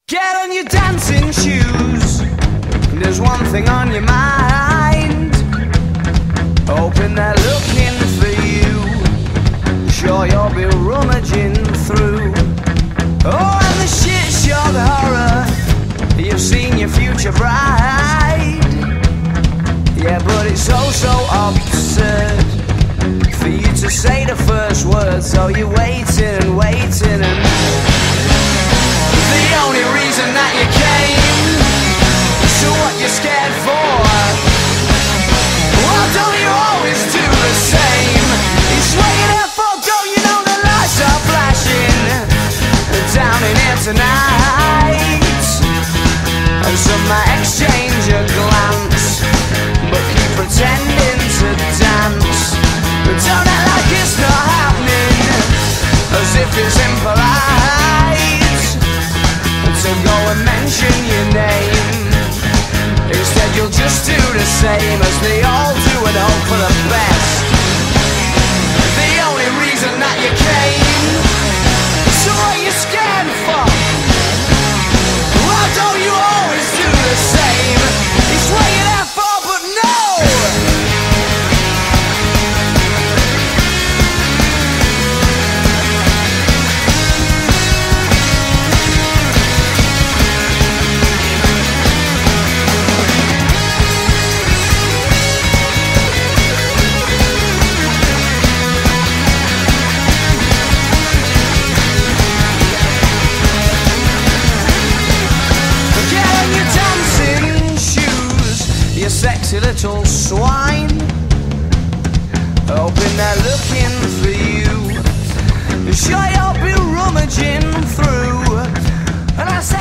Get on your dancing shoes. There's one thing on your mind. Hoping they're looking for you. Sure you'll be rummaging through. Oh, and the shit shock horror. You've seen your future bride. Yeah, but it's so absurd for you to say the first word. So you're waiting and waiting, and the only reason that you came. So what you scared for? Well, don't you always do the same? It's waiting out for, don't you know the lights are flashing down in here tonight? And some might exchange a glance, but keep pretending to dance. But don't act like it's not happening, as if it's impolite to go and mention your name. Instead you'll just do the same as they all do and hope for the best. The only reason that you came. So what you scared for? Why don't you always do the same? It's what you're there for, but no! You sexy little swine, hoping they're looking for you. Sure you'll be rummaging through. And I